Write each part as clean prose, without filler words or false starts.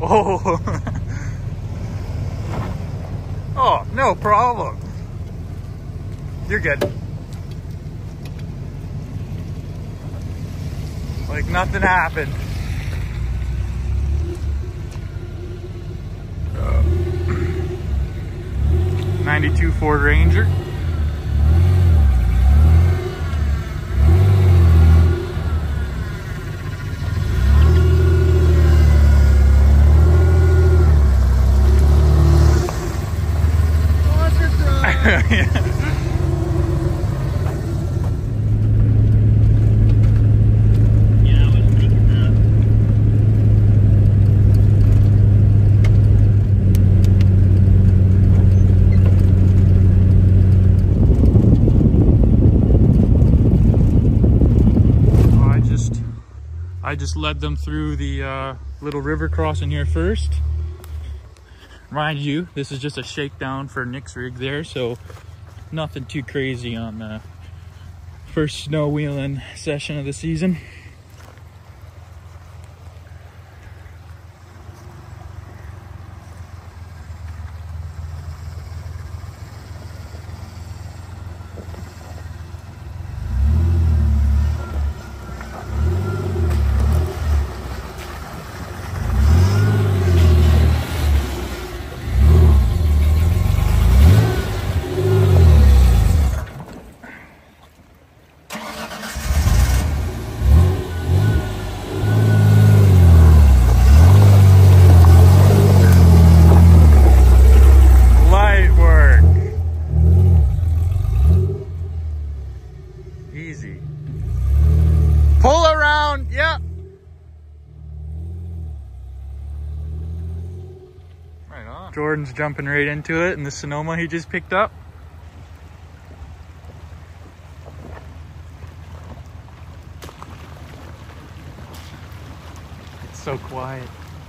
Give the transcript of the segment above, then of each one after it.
Oh. Oh, no problem. You're good. Like nothing happened. 92 Ford Ranger. I just led them through the little river crossing here first. Mind you, this is just a shakedown for Nick's rig there, so nothing too crazy on the first snow wheeling session of the season. Easy. Pull around, yeah. Right on. Jordan's jumping right into it in the Sonoma he just picked up. It's so quiet.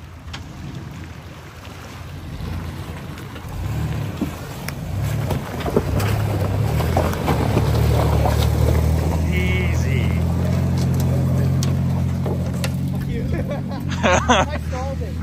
I stalled it.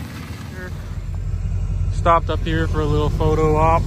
Stopped up here for a little photo op.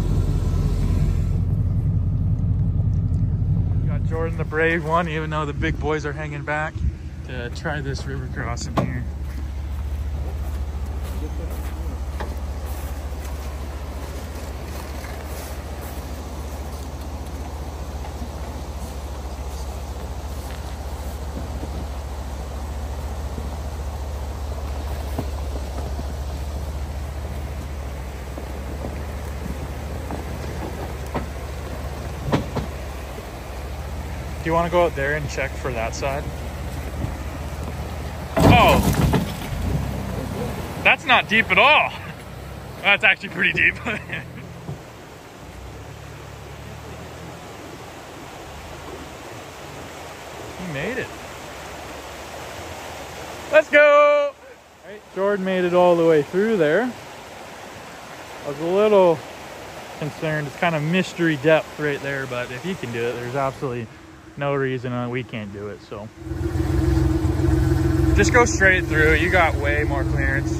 Got Jordan the brave one, even though the big boys are hanging back, to try this river crossing here. Do you want to go out there and check for that side? Oh, that's not deep at all. That's actually pretty deep. He made it. Let's go. All right, Jordan made it all the way through there. I was a little concerned. It's kind of mystery depth right there, but if he can do it, there's absolutely no reason we can't do it. So just go straight through. You got way more clearance.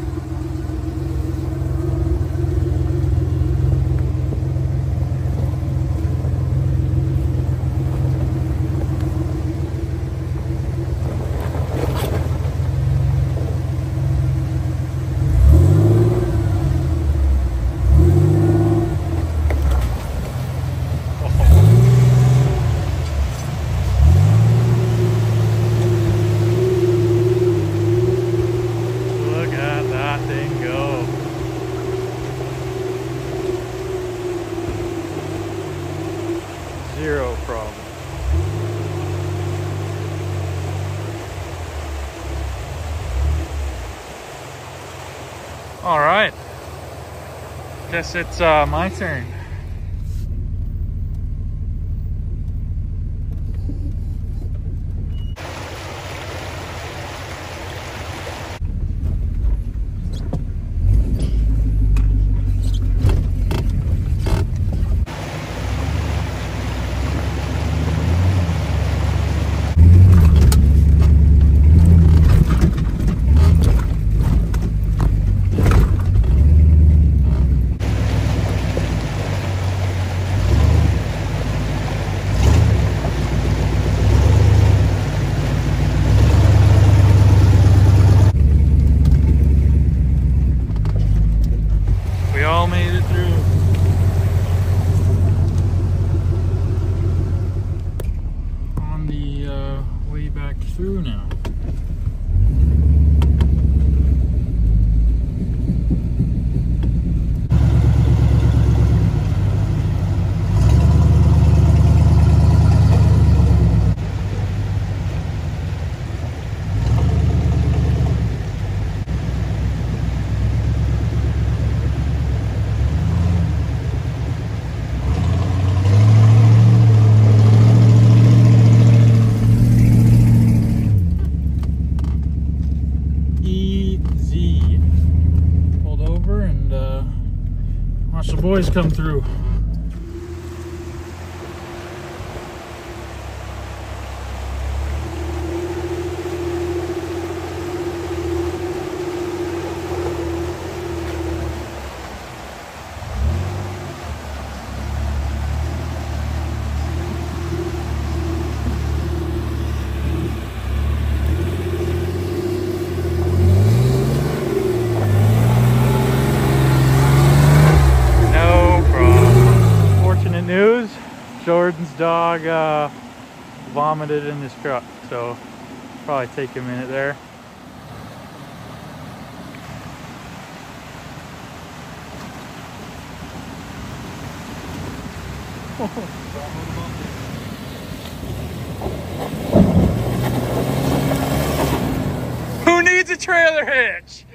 Zero problem. All right. Guess it's my turn. way back through now. Watch the boys come through. Jordan's dog vomited in his truck, so probably take a minute there. Who needs a trailer hitch?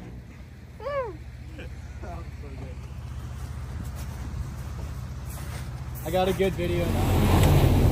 I got a good video now.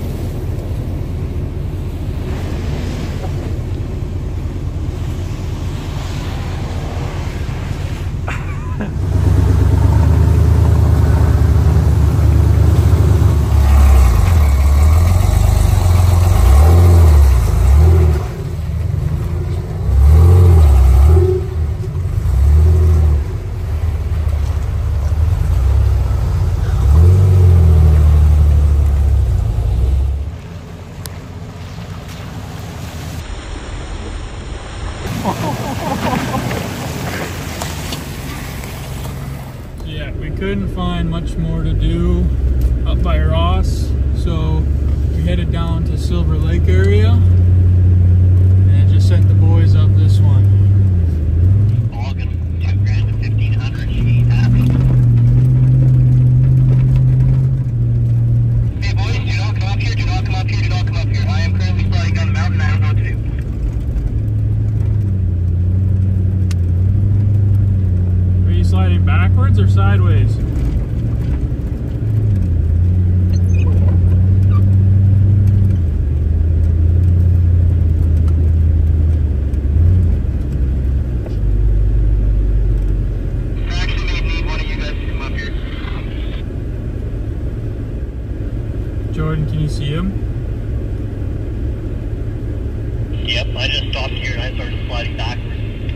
Yeah, we couldn't find much more to do up by Ross, so we headed down to Silver Lake area and just sent the boys up this one. Logan, $2,000 to 1,500. She ain't happy. Hey boys, do not come up here. Do not come up here. Do not come up here. I am currently sliding down the mountain. I don't know what to do. Sliding backwards or sideways? Actually, may need one of you guys to come up here. Jordan, can you see him? Yep, I just stopped here and I started sliding backwards.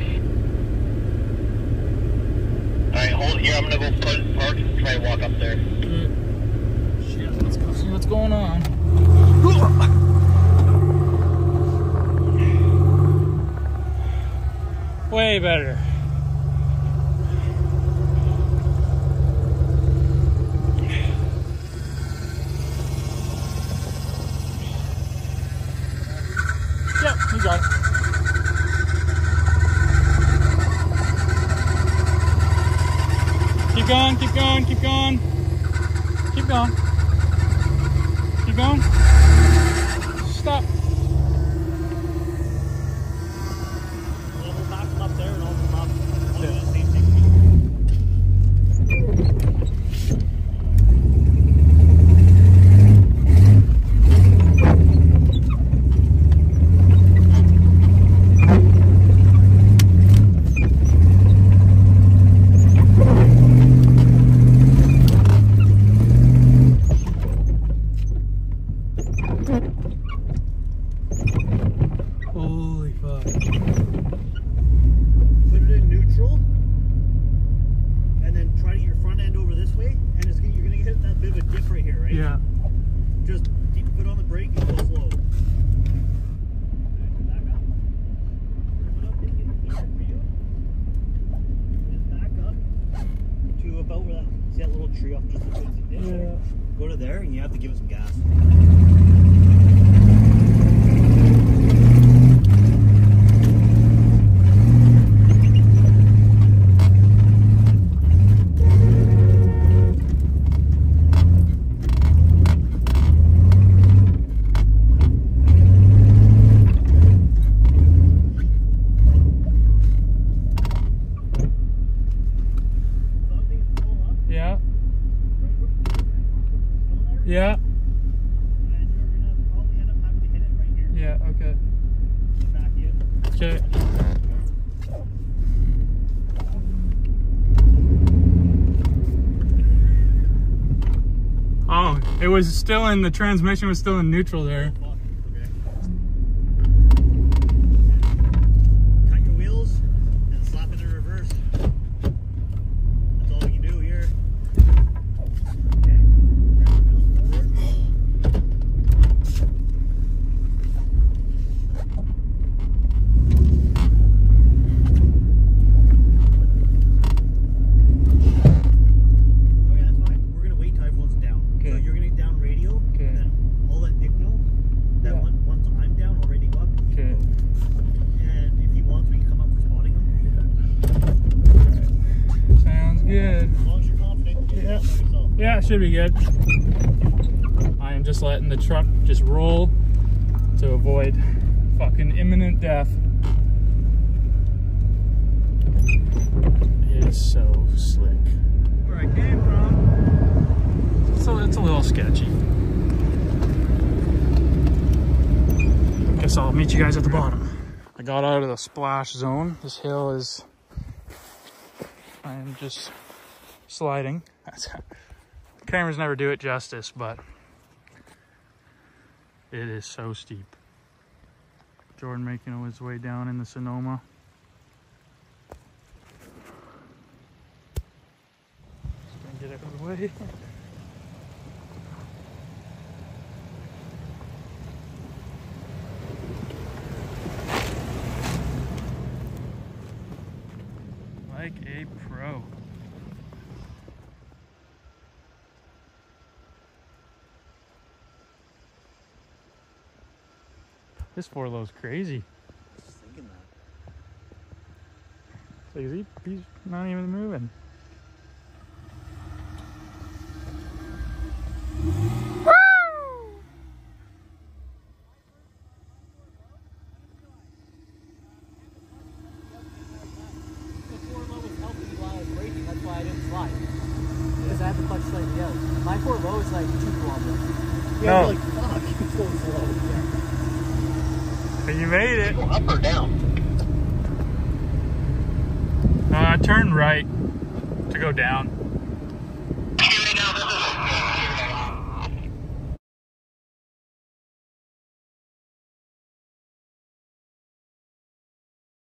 Alright, hold here. I'm gonna go park and try to walk up there. Shit, let's go see what's going on. Way better. Yep, you got it. Keep going, keep going, keep going. Keep going. Keep going. Stop. We'll back them up there and I'll come up. Okay. Holy fuck. Put it in neutral, and then try to get your front end over this way, and you're going to hit that bit of a dip right here, right? Yeah. Just keep your foot on the brake and go slow. Back up. Foot up, get for you. Just back up to about where that, see that little tree off just the woods it did? Yeah. Go to there, and you have to give it some gas. Yeah. And you're gonna probably end up having to hit it right here. Yeah, okay. Back in. Okay. Oh, it was still in, the transmission was still in neutral there. Fuck. Okay. Cut your wheels and slap it in reverse. That's all we can do here. Okay. Grab the wheels forward. Okay, that's fine. We're gonna wait till everyone's down. Okay. So you're gonna get down radio. Okay. And then I'll let Nick know that Yeah. once I'm down, I'll ready to go up. He can Okay. go. And if he wants, we can come up for spotting him. Sounds good. As long as you're confident, you Yeah. can by yourself. Yeah, it should be good. I am just letting the truck just roll to avoid fucking imminent death. It is so slick. Where I came from. So it's a little sketchy. Guess I'll meet you guys at the bottom. I got out of the splash zone. This hill is, I am just sliding. Cameras never do it justice, but it is so steep. Jordan making his way down in the Sonoma. Just gonna get out of the way. Like a pro. This 4-low's crazy. Just thinking that. Like, he's not even moving. The 4-low was helping me while I was braking, that's why I didn't slide. Because I had the clutch slightly out. My 4-low is like 2 kilometers. Yeah, No. like, fuck, you're so slow. But you made it. Go up or down? Turn right to go down.